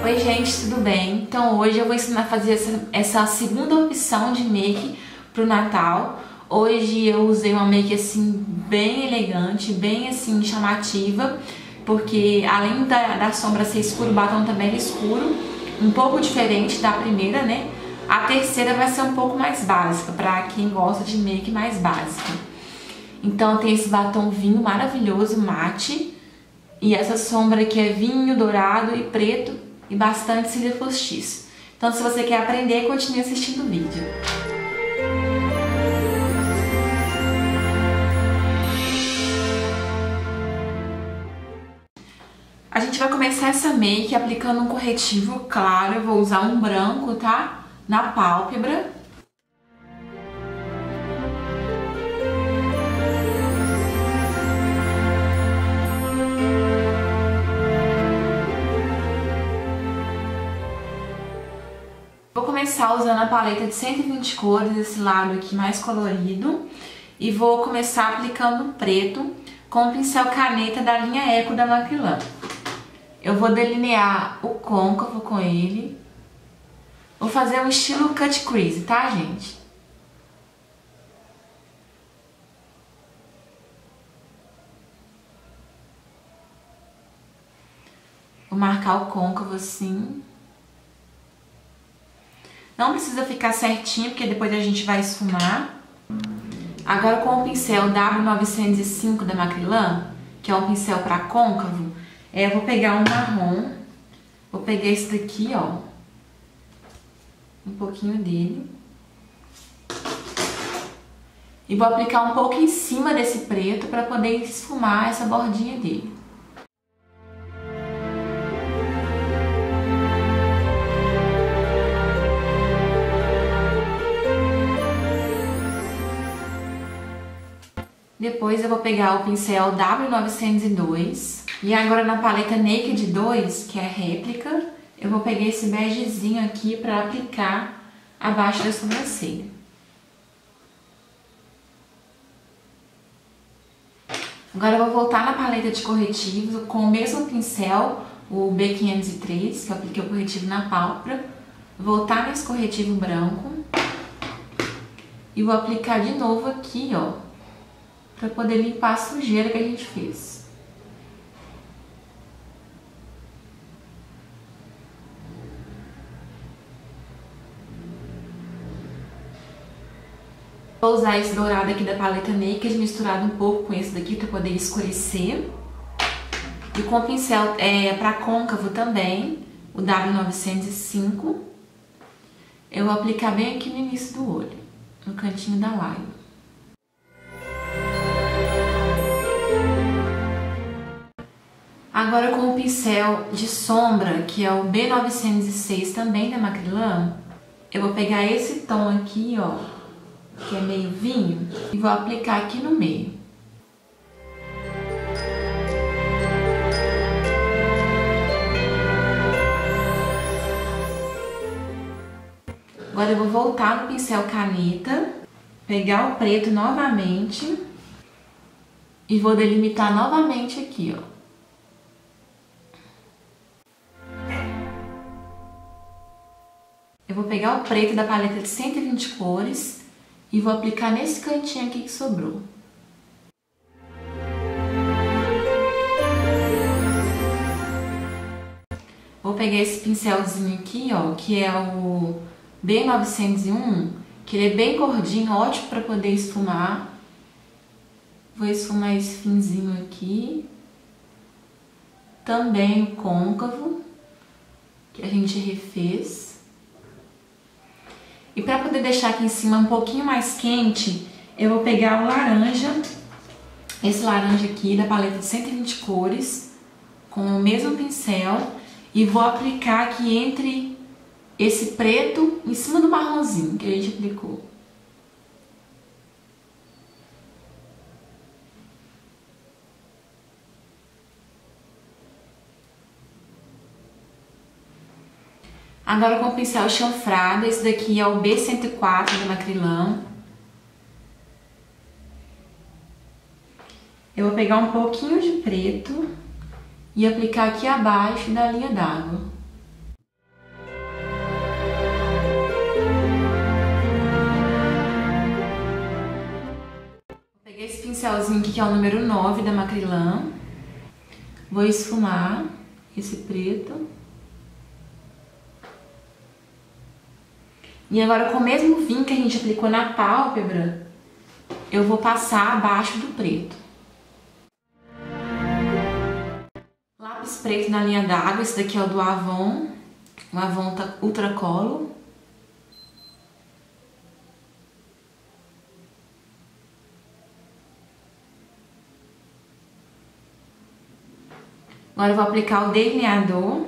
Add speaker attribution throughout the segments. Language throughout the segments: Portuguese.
Speaker 1: Oi gente, tudo bem? Então hoje eu vou ensinar a fazer essa segunda opção de make pro Natal. Hoje eu usei uma make assim bem elegante, bem assim chamativa, porque além da sombra ser escura, o batom também é escuro, um pouco diferente da primeira, né? A terceira vai ser um pouco mais básica, pra quem gosta de make mais básica. Então tem esse batom vinho maravilhoso, mate, e essa sombra aqui é vinho, dourado e preto e bastante cílio postiço. Então se você quer aprender, continue assistindo o vídeo. A gente vai começar essa make aplicando um corretivo claro. Eu vou usar um branco, tá? Na pálpebra. Vou começar usando a paleta de 120 cores, esse lado aqui mais colorido. E vou começar aplicando preto com o pincel caneta da linha Eco da Macrylan. Eu vou delinear o côncavo com ele. Vou fazer um estilo cut crease, tá, gente? Vou marcar o côncavo assim. Não precisa ficar certinho, porque depois a gente vai esfumar. Agora com o pincel W905 da Macrylan, que é um pincel para côncavo, eu vou pegar um marrom. Vou pegar esse daqui, ó. Um pouquinho dele. E vou aplicar um pouco em cima desse preto para poder esfumar essa bordinha dele. Depois eu vou pegar o pincel W902 e agora na paleta Naked 2, que é réplica, eu vou pegar esse begezinho aqui para aplicar abaixo da sobrancelha. Agora eu vou voltar na paleta de corretivos com o mesmo pincel, o B503, que eu apliquei o corretivo na pálpebra, voltar nesse corretivo branco e vou aplicar de novo aqui, ó, para poder limpar a sujeira que a gente fez. Vou usar esse dourado aqui da paleta Naked misturado um pouco com esse daqui para poder escurecer. E com o pincel para côncavo também, o W905, eu vou aplicar bem aqui no início do olho, no cantinho da lábia. Agora com o pincel de sombra, que é o B906 também da Macrylan, eu vou pegar esse tom aqui, ó, que é meio vinho, e vou aplicar aqui no meio. Agora eu vou voltar no pincel caneta, pegar o preto novamente e vou delimitar novamente aqui, ó. Eu vou pegar o preto da paleta de 120 cores e vou aplicar nesse cantinho aqui que sobrou. Vou pegar esse pincelzinho aqui, ó, que é o B901, que ele é bem gordinho, ótimo para poder esfumar. Vou esfumar esse finzinho aqui. Também o côncavo, que a gente refez. E para poder deixar aqui em cima um pouquinho mais quente, eu vou pegar o laranja, esse laranja aqui da paleta de 120 cores, com o mesmo pincel, e vou aplicar aqui entre esse preto em cima do marronzinho que a gente aplicou. Agora com o pincel chanfrado, esse daqui é o B104 da Macrylan. Eu vou pegar um pouquinho de preto e aplicar aqui abaixo da linha d'água. pincelzinho aqui que é o número 9 da Macrylan. Vou esfumar esse preto. E agora, com o mesmo vinho que a gente aplicou na pálpebra, eu vou passar abaixo do preto. Lápis preto na linha d'água, esse daqui é o do Avon. O Avon Ultra Color. Agora eu vou aplicar o delineador.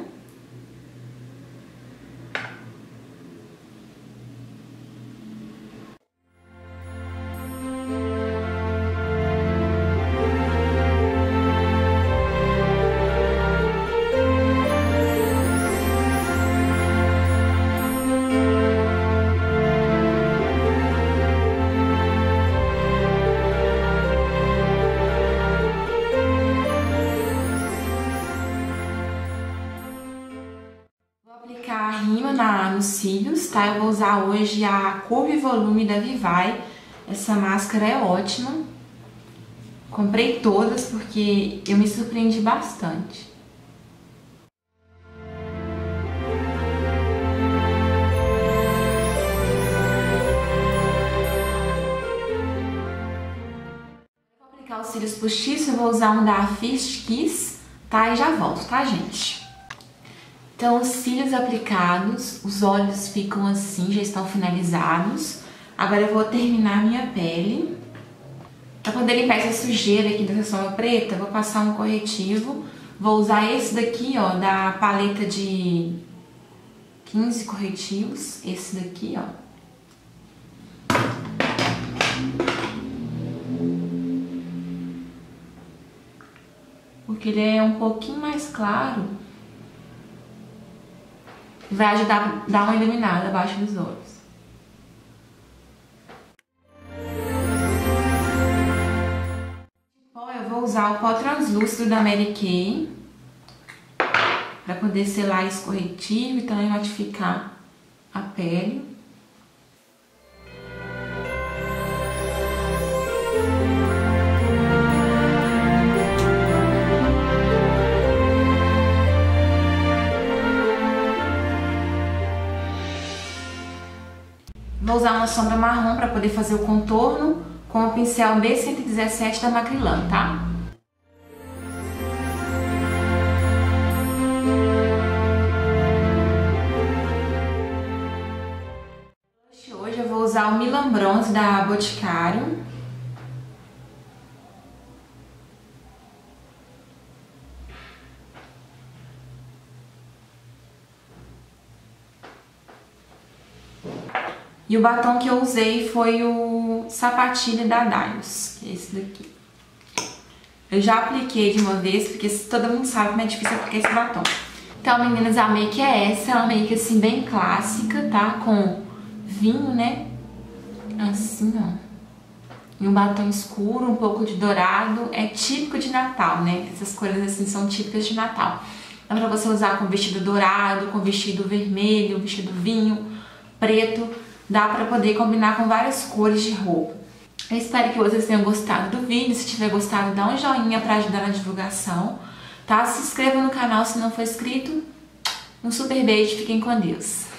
Speaker 1: Rímel nos cílios, tá? Eu vou usar hoje a Curva e Volume da Vivai. Essa máscara é ótima. Comprei todas porque eu me surpreendi bastante. Vou aplicar os cílios postiços, eu vou usar um da Fist Kiss, tá? E já volto, tá, gente? Então, os cílios aplicados, os olhos ficam assim, já estão finalizados. Agora eu vou terminar a minha pele. Para poder limpar essa sujeira aqui dessa sombra preta, eu vou passar um corretivo. Vou usar esse daqui, ó, da paleta de 15 corretivos. Esse daqui, ó. Porque ele é um pouquinho mais claro. Vai ajudar a dar uma iluminada abaixo dos olhos. Eu vou usar o pó translúcido da Mary Kay para poder selar esse corretivo e também matificar a pele. Vou usar uma sombra marrom para poder fazer o contorno com o pincel B117 da Macrylan, tá? Hoje eu vou usar o Milan Bronze da Boticário. E o batom que eu usei foi o Sapatilha da Dylos, que é esse daqui. Eu já apliquei de uma vez, porque todo mundo sabe como é difícil aplicar esse batom. Então, meninas, a make é essa. É uma make, assim, bem clássica, tá? Com vinho, né? Assim, ó. E um batom escuro, um pouco de dourado. É típico de Natal, né? Essas cores, assim, são típicas de Natal. Dá pra você usar com vestido dourado, com vestido vermelho, vestido vinho, preto. Dá pra poder combinar com várias cores de roupa. Eu espero que vocês tenham gostado do vídeo. Se tiver gostado, dá um joinha pra ajudar na divulgação, tá? Se inscreva no canal se não for inscrito. Um super beijo, fiquem com Deus.